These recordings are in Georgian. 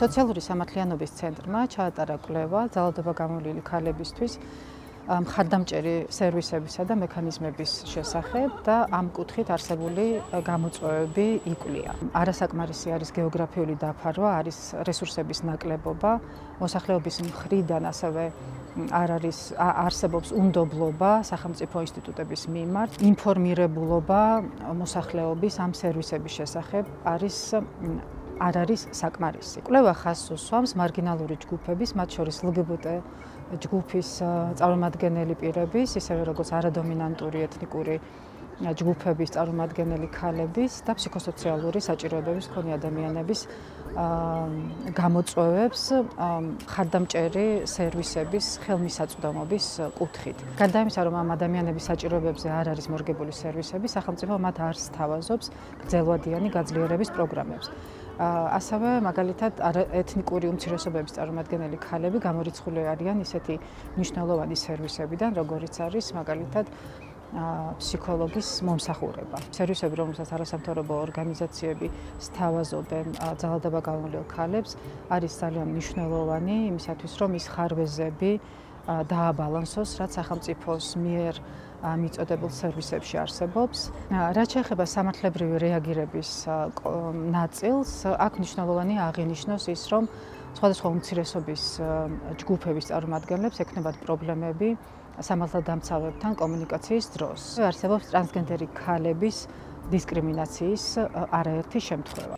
სოციალური სამართლიანობის ცენტრმა ჩაატარა კვლევა ძალადობა გამოვლილი ქალებისთვის მხარდამჭერი სერვისებისა და მექანიზმების შესახებ და ამ კუთხით არსებული გამოწვევები იკვლია. არასაკმარისი არის გეოგრაფიული დაფარვა, არის რესურსების ნაკლებობა, მოსახლეობის მხრიდან ასევე არსებობს უნდობლობა სახელმწიფო ინსტიტუტების მიმართ, ინფორმირებულობა მოსახლეობის ამ სერვისების შესახებ არ არის საკმარისი. კვლევა ხაზს უსვამს მარგინალური ჯგუფების, მათ შორის LGBT ჯგუფის წარმომადგენელი პირების, ისევე როგორც არადომინანტური ეთნიკური ჯგუფების წარმომადგენელი ქალების და ფსიქოსოციალური საჭიროებების მქონე ადამიანების გამოწვევებს მხარდამჭერი სერვისების ხელმისაწვდომობის კუთხით. გარდა იმისა, რომ ამ ადამიანების საჭიროებებზე არ არის მორგებული სერვისები, სახელმწიფო მათ არ სთავაზობს გრძელვადიანი გაძლიერების პროგრამებს. ასევე მაგალითად ეთნიკური უმცირესობების წარმომადგენელი ქალები გამორიცხული არიან ისეთი მნიშვნელოვანი სერვისებიდან, როგორიც არის მაგალითად ფსიქოლოგის მომსახურება. სერვისები, რომელსაც არასამთავრობო ორგანიზაციები სთავაზობენ ძალადობა გამოვლილ ქალებს, არის ძალიან მნიშვნელოვანი იმისათვის, რომ ის ხარვეზები დააბალანსოს, რაც სახელმწიფოს მიერ მიწოდებულ სერვისებში არსებობს. რაც შეეხება სამართლებრივი რეაგირების ნაწილს, აქ მნიშვნელოვანი აღინიშნოს ის, რომ სხვადასხვა უმცირესობის ჯგუფების წარმომადგენლებს ექნებათ პრობლემები სამართალდამცავებთან კომუნიკაციის დროს. არსებობს ტრანსგენდერი ქალების დისკრიმინაციის არაერთი შემთხვევა.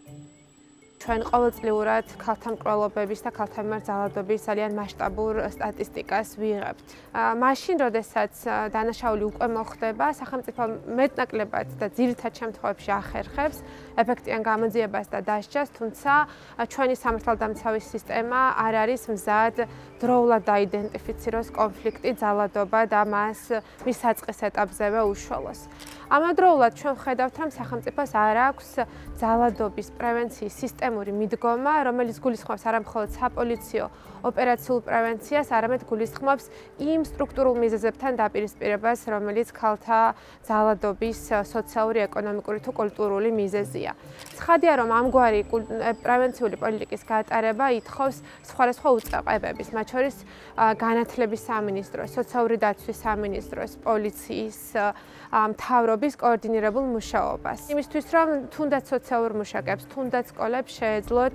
ჩვენ ყოველწლიურად ქალთა მკვლელობების და ქალთა მიმართ ძალადობის ძალიან მასშტაბურ სტატისტიკას ვიღებთ. მაშინ, როდესაც დანაშაული უკვე მოხდება, სახელმწიფო მეტნაკლებად და ძირითად შემთხვევებში ახერხებს ეფექტიან გამოძიებას და დასჯას, თუმცა ჩვენი სამართალდამცავი სისტემა არ არის მზად დროულად დაიდენტიფიციროს კონფლიქტი, ძალადობა და მის საწყის ეტაპზევე უშუალოს. ამავდროულად ჩვენ ვხედავთ, რომ სახელმწიფოს არ აქვს ძალადობის პრევენციის სისტემური მიდგომა, რომელიც გულისხმობს არა მხოლოდ საპოლიციო ოპერაციულ პრევენციას, არამედ გულისხმობს იმ სტრუქტურულ მიზეზებთან დაპირისპირებას, რომელიც ქალთა ძალადობის სოციალური, ეკონომიკური თუ კულტურული მიზეზია. ცხადია, რომ ამგვარი პრევენციული პოლიტიკის გატარება ითხოვს სხვადასხვა უწყებების, მათ შორის განათლების სამინისტროს, სოციალური დაცვის სამინისტროს, პოლიციის, მთავრობის კოორდინირებულ მუშაობას. იმისთვის, რომ თუნდაც სოციალურ მუშაკებს, თუნდაც სკოლებს შეეძლოთ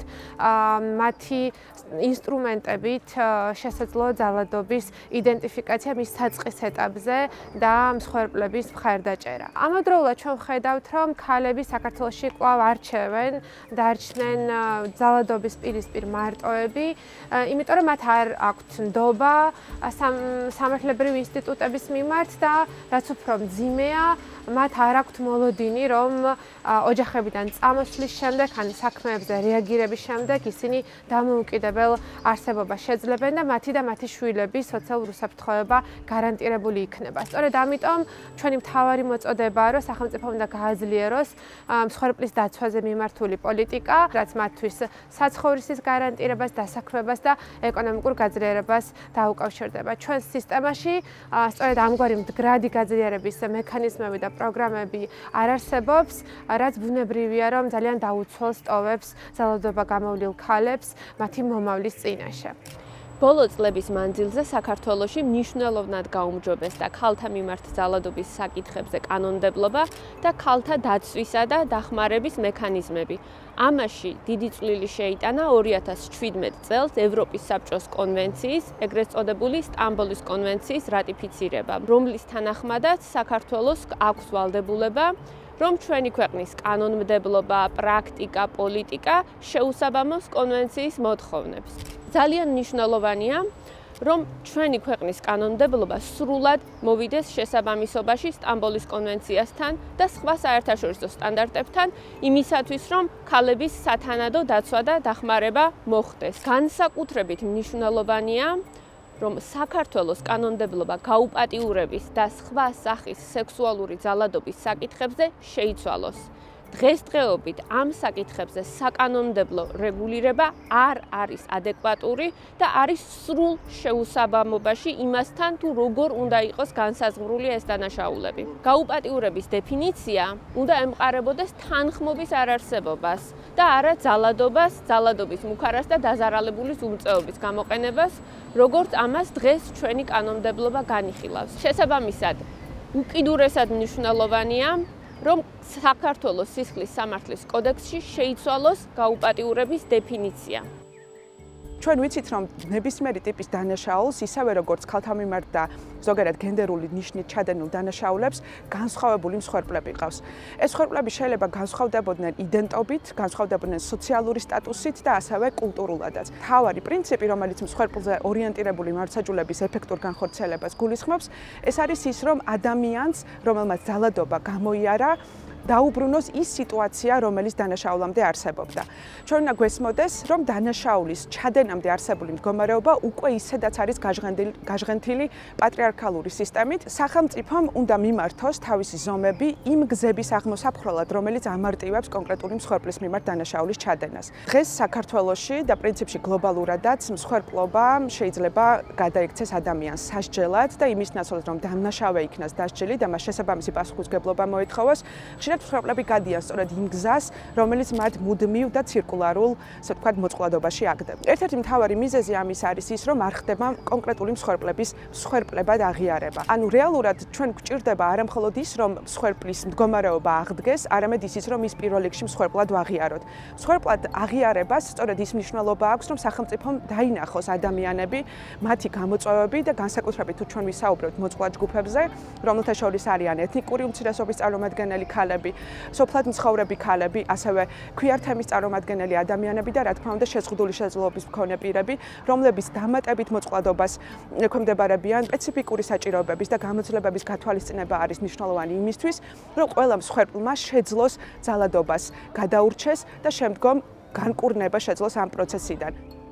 მათი ინსტრუმენტებით შესაძლო ძალადობის იდენტიფიკაცია მის საწყის ეტაპზე და მსხვერპლების მხარდაჭერა. ამავდროულად ჩვენ ვხედავთ, რომ ქალები საქართველოში კვლავ არჩევენ, დარჩნენ ძალადობის პირისპირ მარტოები, იმიტომ რომ მათ არ აქვთ ნდობა სამართლებრივი ინსტიტუტების მიმართ და რაც უფრო მძიმეა, მათ არ აქვთ მოლოდინი, რომ ოჯახებიდან წამოსვლის შემდეგ, ან საქმეებზე რეაგირების შემდეგ ისინი დამოუკიდებელ არსებობას შეძლებენ და მათი შვილების სოციალურ უსაფრთხოება გარანტირებული იქნება. სწორედ ამიტომ ჩვენი მთავარი მოწოდებაა, რომ სახელმწიფო უნდა გააძლიეროს მსხვერპლის დაცვაზე მიმართული პოლიტიკა, რაც მათთვის საცხოვრისის გარანტირებას, დასაქმებას და ეკონომიკურ გაძლიერებას დაუკავშირდება. ჩვენს სისტემაში სწორედ ამგვარი მდგრადი გაძლიერების მექანიზმები და პროგრამები არ არსებობს, რაც ბუნებრივია, რომ ძალიან დაუცველს ტოვებს ძალადობა გამოვლილ ქალებს მათი მომავლის წინაშე. ბოლო წლების მანძილზე საქართველოში მნიშვნელოვნად გაუმჯობესდა ქალთა მიმართ ძალადობის საკითხებზე კანონმდებლობა და ქალთა დაცვისა და დახმარების მექანიზმები. ამაში დიდი წვლილი შეიტანა 2017 წელს ევროპის საბჭოს კონვენციის, ეგრეთ წოდებული სტამბოლის კონვენციის რატიფიცირება, რომლის თანახმადაც საქართველოს აქვს ვალდებულება, რომ ჩვენი ქვეყნის კანონმდებლობა, პრაქტიკა, პოლიტიკა შეუსაბამოს კონვენციის მოთხოვნებს. ძალიან მნიშვნელოვანია, რომ ჩვენი ქვეყნის კანონმდებლობა სრულად მოვიდეს შესაბამისობაში სტამბოლის კონვენციასთან და სხვა საერთაშორისო სტანდარტებთან, იმისათვის, რომ ქალების სათანადო დაცვა და დახმარება მოხდეს. განსაკუთრებით მნიშვნელოვანია, რომ საქართველოს კანონმდებლობა გაუპატიურების და სხვა სახის სექსუალური ძალადობის საკითხებზე შეიცვალოს. დღესდღეობით ამ საკითხებზე საკანონმდებლო რეგულირება არ არის ადეკვატური და არის სრულ შეუსაბამობაში იმასთან, თუ როგორ უნდა იყოს განსაზღვრული ეს დანაშაულები. გაუპატიურების დეფინიცია უნდა ემყარებოდეს თანხმობის არარსებობას და და არა ძალადობას, ძალადობის მუქარას და დაზარალებულის უმწვევების გამოყენებას, როგორც ამას დღეს ჩვენი კანონმდებლობა განიხილავს. შესაბამისად, უკიდურესად მნიშვნელოვანია, რომ საქართველოს სისხლის სამართლის კოდექსში შეიცვალოს გაუპატიურების დეფინიცია. ჩვენ ვიცით, რომ ნებისმიერი ტიპის დანაშაულს, ისევე როგორც ქალთა მიმართ და ზოგადად გენდერული ნიშნით ჩადენილ დანაშაულებს, განსხვავებული მსხვერპლები ყავს. ეს მსხვერპლები შეიძლება განსხვავდებოდნენ იდენტობით, განსხვავდებოდნენ სოციალური სტატუსით და ასევე კულტურულადაც. მთავარი პრინციპი, რომელიც მსხვერპლზე ორიენტირებული მართლმსაჯულების ეფექტურ განხორციელებას გულისხმობს, ეს არის ის, რომ ადამიანს, რომელმაც ძალადობა გამოიარა, დაუბრუნოს ის სიტუაცია, რომელიც დანაშაულამდე არსებობდა. ჩვენ უნდა გვესმოდეს, რომ დანაშაულის ჩადენამდე არსებული მდგომარეობა უკვე ისედაც არის გაჟღენთილი პატრიარქალური სისტემით. სახელმწიფომ უნდა მიმართოს თავისი ზომები იმ გზების აღმოსაფხრელად, რომელიც ამარტივებს კონკრეტული მსხვერპლის მიმართ დანაშაულის ჩადენას. დღეს საქართველოში და პრინციპში გლობალურადაც მსხვერპლობა შეიძლება გადაიქცეს ადამიანს სასჯელად და იმის ნაცვლად, რომ დანაშავე იქნას დასჯილი და მას შესაბამისი პასუხისმგებლობა მოეთხოვოს. მსხვერპლები გადიან სწორედ იმ გზას, რომელიც მათ მუდმივ და ცირკულარულ, ასე ვთქვათ, მოწყვლადობაში აგდება. ერთ-ერთი მთავარი მიზეზი ამის არის ის, რომ არ ხდება კონკრეტული მსხვერპლების მსხვერპლებად აღიარება. ანუ რეალურად ჩვენ გვჭირდება არა მხოლოდ ის, რომ მსხვერპლის მდგომარეობა აღდგეს, არამედ ისიც, რომ ის პირველ რიგში მსხვერპლად ვაღიაროთ. მსხვერპლად აღიარებას სწორედ ის მნიშვნელობა აქვს, რომ სახელმწიფომ დაინახოს ადამიანები, მათი გამოწვევები და განსაკუთრებით თუ ჩვენ ვისაუბრებთ მოწყვლად ჯგუფებზე, რომელთა შორის არიან ეთნიკური უმცირესობის წარმომადგენელი ქალები, სოფლად მცხოვრები ქალები, ასევე ქვიარ თემის წარმომადგენელი ადამიანები და რა თქმა უნდა შეზღუდული შესაძლებლობის მქონე პირები, რომლებიც დამატებით მოწყვლადობას ექვემდებარებიან სპეციფიკური საჭიროებების და გამოძლებების გათვალისწინება არის მნიშვნელოვანი იმისთვის, რომ ყველა მსხვერპლმა შეძლოს ძალადობას გადაურჩეს და შემდგომ განკურნება შეძლოს ამ პროცესიდან.